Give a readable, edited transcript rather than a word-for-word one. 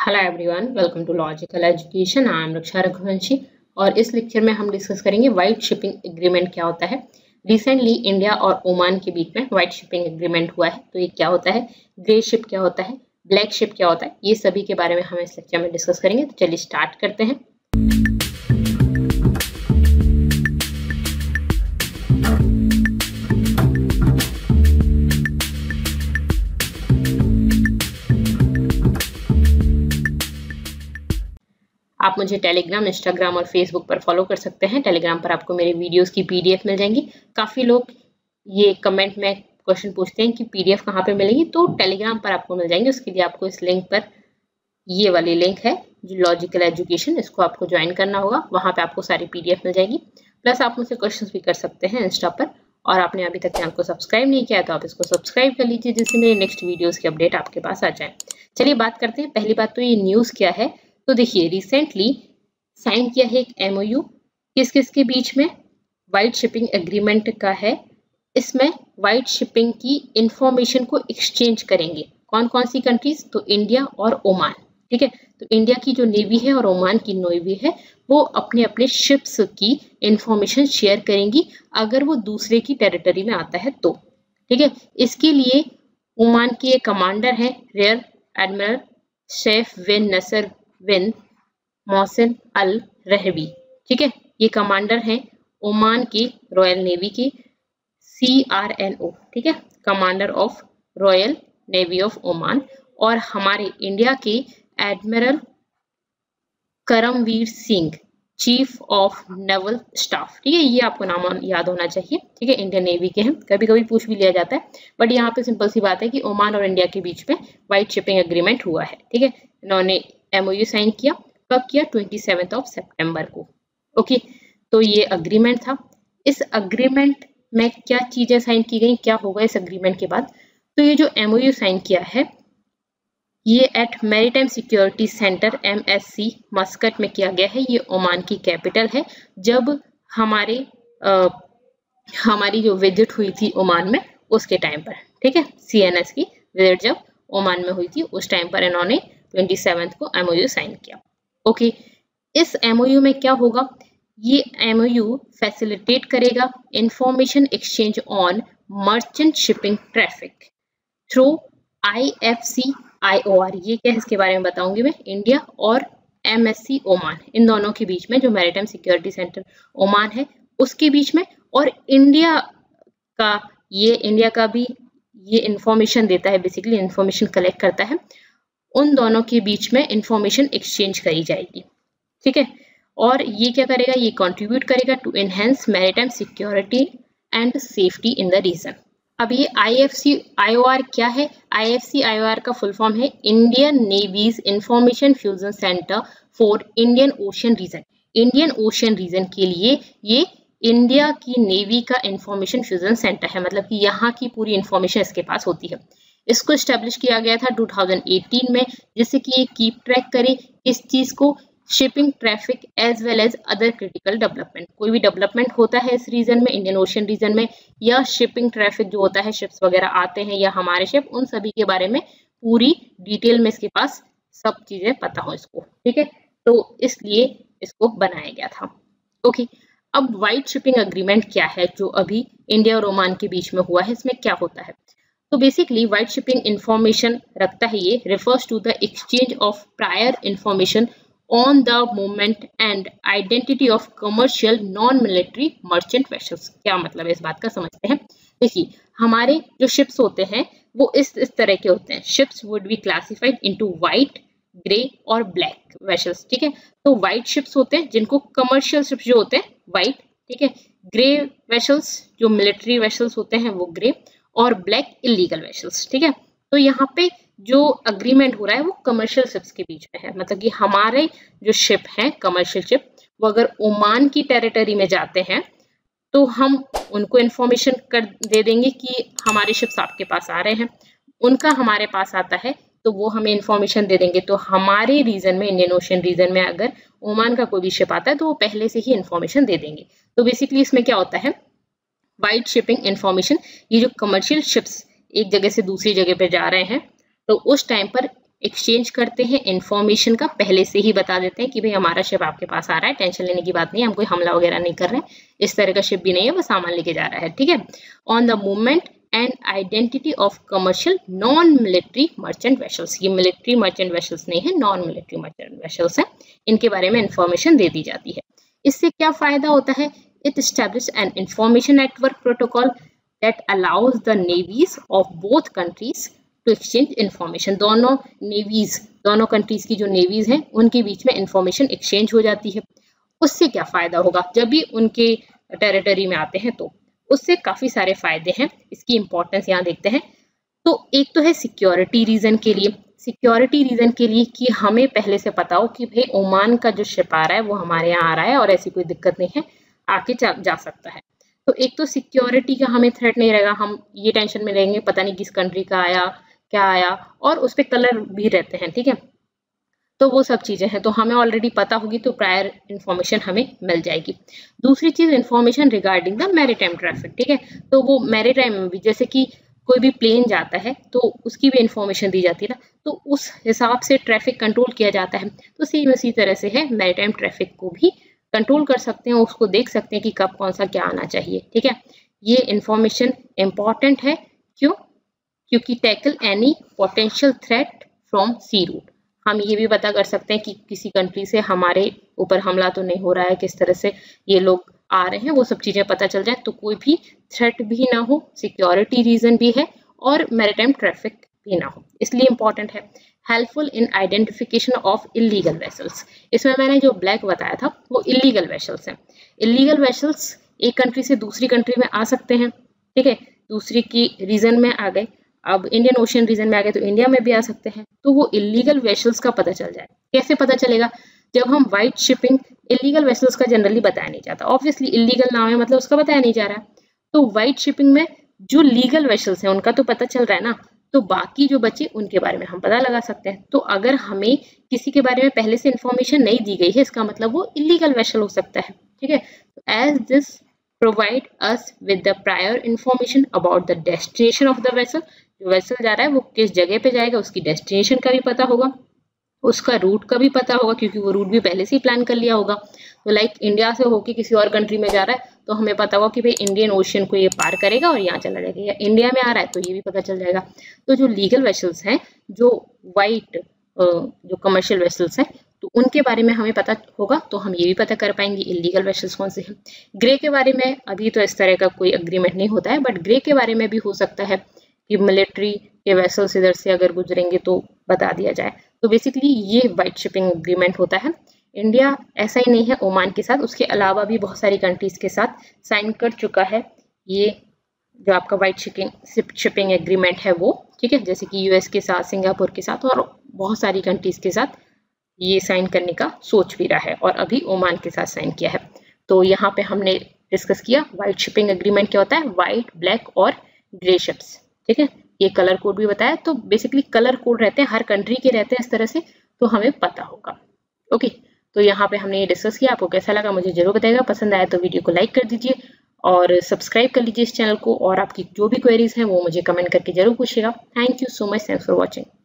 Hello everyone, welcome to logical education. I am Raksha Raghuvanshi और इस lecture में हम डिस्कस करेंगे वाइड शिपिंग एग्रीमेंट क्या होता है। रिसेंटली इंडिया और ओमान के बीच में वाइड शिपिंग एग्रीमेंट हुआ है, तो ये क्या होता है, ग्रे शिप क्या होता है, ब्लैक शिप क्या होता है, ये सभी के बारे में हम इस लेक्चर में डिस्कस करेंगे। तो चलिए स्टार्ट करते हैं। आप मुझे टेलीग्राम, इंस्टाग्राम और फेसबुक पर फॉलो कर सकते हैं। टेलीग्राम पर आपको मेरे वीडियोस की पीडीएफ मिल जाएंगी। काफ़ी लोग ये कमेंट में क्वेश्चन पूछते हैं कि पीडीएफ कहाँ पे मिलेगी, तो टेलीग्राम पर आपको मिल जाएंगे। उसके लिए आपको इस लिंक पर, ये वाली लिंक है जो लॉजिकल एजुकेशन, इसको आपको ज्वाइन करना होगा। वहाँ पे आपको सारी पीडीएफ मिल जाएगी। प्लस आप मुझसे क्वेश्चन भी कर सकते हैं इंस्टा पर। और आपने अभी तक चैनल को सब्सक्राइब नहीं किया तो आप इसको सब्सक्राइब कर लीजिए, जिससे मेरे नेक्स्ट वीडियोज़ की अपडेट आपके पास आ जाए। चलिए बात करते हैं। पहली बात तो ये न्यूज़ क्या है, तो देखिए रिसेंटली साइन किया है एक एमओयू किस किस के बीच में, वाइड शिपिंग एग्रीमेंट का है। इसमें वाइड शिपिंग की इंफॉर्मेशन को एक्सचेंज करेंगे कौन कौन सी कंट्रीज, तो इंडिया और ओमान। ठीक है, तो इंडिया की जो नेवी है और ओमान की नेवी है वो अपने अपने शिप्स की इंफॉर्मेशन शेयर करेंगी अगर वो दूसरे की टेरिटरी में आता है तो। ठीक है, इसके लिए ओमान के कमांडर हैं rear admiral Saif bin Nasser bin Mohsin al Rahbi. ठीक है, ये कमांडर हैं ओमान की रॉयल नेवी के, CRNO। ठीक है, commander of royal navy of Oman. और हमारे इंडिया के admiral Karambir Singh, chief of naval staff. ठीक है, ये आपको नाम याद होना चाहिए। ठीक है, इंडियन नेवी के हैं, कभी कभी पूछ भी लिया जाता है, बट यहाँ पे सिंपल सी बात है कि ओमान और इंडिया के बीच में वाइड शिपिंग एग्रीमेंट हुआ है। ठीक है, इन्होंने MOU साइन किया, कब किया, 27 सितंबर को। ओके, तो ये अग्रीमेंट था। इस अग्रीमेंट में क्या चीजें साइन की गई, क्या होगा इस अग्रीमेंट के बाद, तो ये जो MOU साइन किया है ये at maritime security centre MSC Muscat में किया गया है। ये ओमान की कैपिटल है। जब हमारी जो विजिट हुई थी ओमान में उसके टाइम पर, ठीक है, CNS की विजिट जब ओमान में हुई थी उस टाइम पर इन्होंने 27 को MOU साइन किया। ओके, इस MOU में क्या होगा, ये MOU फैसिलिटेट करेगा information exchange on merchant shipping traffic through IFC-IOR। ये क्या है इसके बारे में बताऊंगी मैं। इंडिया और MSC ओमान, इन दोनों के बीच में जो मैरीटाइम सिक्योरिटी सेंटर ओमान है उसके बीच में, और इंडिया का भी ये इंफॉर्मेशन देता है, बेसिकली इंफॉर्मेशन कलेक्ट करता है। उन दोनों के बीच में इंफॉर्मेशन एक्सचेंज करी जाएगी। ठीक है, और ये क्या करेगा, ये कंट्रीब्यूट करेगा to enhance maritime security and safety in the region. अब ये IFC-IOR क्या है, IFC-IOR का फुल फॉर्म है Indian navy's information fusion centre for Indian ocean region. Indian ocean region के लिए ये इंडिया की नेवी का इंफॉर्मेशन फ्यूजन सेंटर है, मतलब कि यहाँ की पूरी इंफॉर्मेशन इसके पास होती है। इसको एस्टेब्लिश किया गया था 2018 में, जिससे कि ये कीप ट्रैक करे इस चीज को, shipping traffic as well as other critical development. कोई भी डेवलपमेंट होता है इस रीजन में, इंडियन ओशन रीजन में, या शिपिंग ट्रैफिक जो होता है, शिप्स वगैरह आते हैं या हमारे शिप, उन सभी के बारे में पूरी डिटेल में इसके पास सब चीजें पता हो इसको। ठीक है, तो इसलिए इसको बनाया गया था। ओके, अब वाइड शिपिंग एग्रीमेंट क्या है जो अभी इंडिया और ओमान के बीच में हुआ है, इसमें क्या होता है, तो बेसिकली वाइड शिपिंग इंफॉर्मेशन रखता है, ये refers to the exchange of prior information on the movement and identity of commercial non-military merchant vessels। क्या मतलब है इस बात का, समझते हैं। देखिए, हमारे जो शिप्स होते हैं वो इस तरह के होते हैं। Ships would be classified into white, grey और ब्लैक वेसल्स। ठीक है, तो व्हाइट शिप्स होते हैं जिनको कमर्शियल शिप्स जो होते हैं व्हाइट, ठीक है, ग्रे वेसल्स जो मिलिट्री वेसल्स होते हैं वो ग्रे, और ब्लैक इलीगल वेसल्स। ठीक है, तो यहाँ पे जो अग्रीमेंट हो रहा है वो कमर्शियल शिप्स के बीच में है, मतलब कि हमारे जो शिप हैं कमर्शियल शिप, वो अगर ओमान की टेरिटरी में जाते हैं तो हम उनको इन्फॉर्मेशन दे देंगे कि हमारे शिप्स आपके पास आ रहे हैं। उनका हमारे पास आता है तो वो हमें इन्फॉर्मेशन दे देंगे। तो हमारे रीजन में, इंडियन ओशन रीजन में अगर ओमान का कोई भी शिप आता है तो वो पहले से ही इन्फॉर्मेशन दे देंगे। तो बेसिकली इसमें क्या होता है, वाइड शिपिंग इंफॉर्मेशन, ये जो कमर्शियल शिप्स एक जगह से दूसरी जगह पे जा रहे हैं तो उस टाइम पर एक्सचेंज करते हैं इंफॉर्मेशन का, पहले से ही बता देते हैं कि भाई हमारा शिप आपके पास आ रहा है, टेंशन लेने की बात नहीं है, हम कोई हमला वगैरह नहीं कर रहे हैं, इस तरह का शिप भी नहीं है, वो सामान लेके जा रहा है, ठीक है। On the movement and identity of commercial non military merchant vessels, ये मिलिट्री मर्चेंट वेसल्स नहीं है, नॉन मिलिट्री मर्चेंट वेसल्स है, इनके बारे में इंफॉर्मेशन दे दी जाती है। इससे क्या फायदा होता है? It establish an information network protocol that allows the navies of both countries to exchange information. दोनों नेवीज, दोनों कंट्रीज की जो नेवीज हैं उनके बीच में इंफॉर्मेशन एक्सचेंज हो जाती है। उससे क्या फायदा होगा? जब भी उनके टेरिटरी में आते हैं तो उससे काफी सारे फायदे हैं, इसकी इंपॉर्टेंस यहाँ देखते हैं। तो एक तो है सिक्योरिटी रीजन के लिए, सिक्योरिटी रीजन के लिए कि हमें पहले से पता हो कि भाई ओमान का जो शिप आ रहा है वो हमारे यहाँ आ रहा है और ऐसी कोई दिक्कत नहीं है, आके जा सकता है। तो एक तो सिक्योरिटी का हमें थ्रेट नहीं रहेगा, हम ये टेंशन में रहेंगे पता नहीं किस कंट्री का आया क्या आया, और उस पर कलर भी रहते हैं, ठीक है। तो वो सब चीजें हैं, तो हमें ऑलरेडी पता होगी, तो प्रायर इन्फॉर्मेशन हमें मिल जाएगी। दूसरी चीज information regarding the maritime traffic, ठीक है। तो वो मैरीटाइम में भी जैसे कि कोई भी प्लेन जाता है तो उसकी भी इंफॉर्मेशन दी जाती है ना, तो उस हिसाब से ट्रैफिक कंट्रोल किया जाता है। तो सेम उसी तरह से है, मैरीटाइम ट्रैफिक को भी कंट्रोल कर सकते हैं, उसको देख सकते हैं कि कब कौन सा क्या आना चाहिए, ठीक है। ये इंफॉर्मेशन इंपॉर्टेंट है, क्यों? क्योंकि tackle any potential threat from sea route, हम ये भी पता कर सकते हैं कि किसी कंट्री से हमारे ऊपर हमला तो नहीं हो रहा है, किस तरह से ये लोग आ रहे हैं, वो सब चीजें पता चल जाए, तो कोई भी थ्रेट भी ना हो, सिक्योरिटी रीजन भी है और मैरीटाइम ट्रैफिक भी ना हो, इसलिए इंपॉर्टेंट है। Helpful in identification of illegal vessels, इसमें मैंने जो ब्लैक बताया था वो इलीगल वेसल्स हैं। इलीगल वेसल्स एक कंट्री से दूसरी कंट्री में आ सकते हैं, ठीक है, दूसरी की रीजन में आ गए, अब इंडियन ओशियन रीजन में आ गए तो इंडिया में भी आ सकते हैं। तो वो इलीगल वेसल्स का पता चल जाए, कैसे पता चलेगा? जब हम वाइट शिपिंग, इलीगल वेसल्स का जनरली बताया नहीं जाता, ऑब्वियसली इलीगल नाम है मतलब उसका बताया नहीं जा रहा है, तो वाइट शिपिंग में जो लीगल वेसल्स हैं उनका तो पता चल रहा है ना, तो बाकी जो बचे उनके बारे में हम पता लगा सकते हैं। तो अगर हमें किसी के बारे में पहले से इंफॉर्मेशन नहीं दी गई है, इसका मतलब वो इलीगल वेसल हो सकता है, ठीक है। As this provide us with the prior information about the destination of the vessel, जो वेसल जा रहा है वो किस जगह पे जाएगा, उसकी डेस्टिनेशन का भी पता होगा, उसका रूट का भी पता होगा, क्योंकि वो रूट भी पहले से ही प्लान कर लिया होगा। तो लाइक इंडिया से होके किसी और कंट्री में जा रहा है तो हमें पता होगा कि भाई इंडियन ओशियन को ये पार करेगा और यहाँ चला जाएगा, या इंडिया में आ रहा है तो ये भी पता चल जाएगा। तो जो लीगल वेसल्स हैं, जो वाइट जो कमर्शियल वेसल्स हैं, तो उनके बारे में हमें पता होगा, तो हम ये भी पता कर पाएंगे इलीगल वेसल्स कौन से हैं। ग्रे के बारे में अभी तो इस तरह का कोई एग्रीमेंट नहीं होता है, बट ग्रे के बारे में भी हो सकता है कि मिलिट्री के वेसल्स इधर से अगर गुजरेंगे तो बता दिया जाए। तो बेसिकली ये वाइट शिपिंग एग्रीमेंट होता है। इंडिया ऐसा ही नहीं है ओमान के साथ, उसके अलावा भी बहुत सारी कंट्रीज के साथ साइन कर चुका है ये जो आपका वाइट शिपिंग एग्रीमेंट है वो, ठीक है, जैसे कि यूएस के साथ, सिंगापुर के साथ और बहुत सारी कंट्रीज के साथ ये साइन करने का सोच भी रहा है, और अभी ओमान के साथ साइन किया है। तो यहाँ पे हमने डिस्कस किया वाइट शिपिंग एग्रीमेंट क्या होता है, व्हाइट, ब्लैक और ग्रे शिप्स, ठीक है। ये कलर कोड भी बताया, तो बेसिकली कलर कोड रहते हैं, हर कंट्री के रहते हैं इस तरह से, तो हमें पता होगा। ओके, तो यहाँ पे हमने ये डिस्कस किया, आपको कैसा लगा मुझे जरूर बताइएगा, पसंद आया तो वीडियो को लाइक कर दीजिए और सब्सक्राइब कर लीजिए इस चैनल को, और आपकी जो भी क्वेरीज हैं वो मुझे कमेंट करके जरूर पूछिएगा। Thank you so much, thanks for watching.